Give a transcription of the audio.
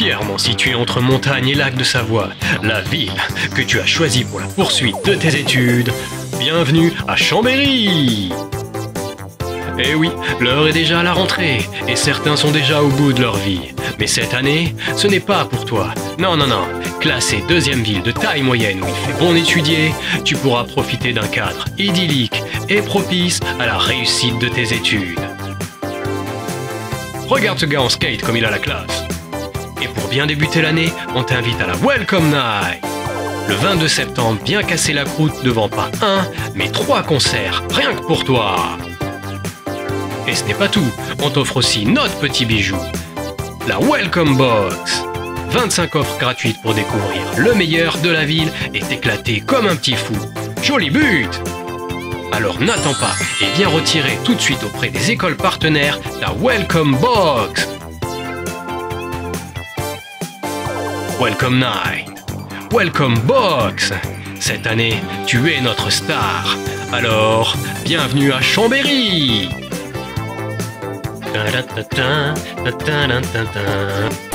fièrement située entre montagne et lac de Savoie, la ville que tu as choisie pour la poursuite de tes études. Bienvenue à Chambéry! Eh oui, l'heure est déjà à la rentrée, et certains sont déjà au bout de leur vie. Mais cette année, ce n'est pas pour toi. Non, non, non. Classée deuxième ville de taille moyenne où il fait bon étudier, tu pourras profiter d'un cadre idyllique et propice à la réussite de tes études. Regarde ce gars en skate comme il a la classe. Et pour bien débuter l'année, on t'invite à la Welcome Night. Le 22 septembre, bien casser la croûte devant pas un, mais 3 concerts, rien que pour toi. Et ce n'est pas tout, on t'offre aussi notre petit bijou, la Welcome Box. 25 offres gratuites pour découvrir le meilleur de la ville et t'éclater comme un petit fou. Joli but! Alors n'attends pas et viens retirer tout de suite auprès des écoles partenaires ta Welcome Box. Welcome Night, Welcome Box. Cette année, tu es notre star. Alors, bienvenue à Chambéry. Ta-da-ta-ta, ta-ta-da-ta-ta.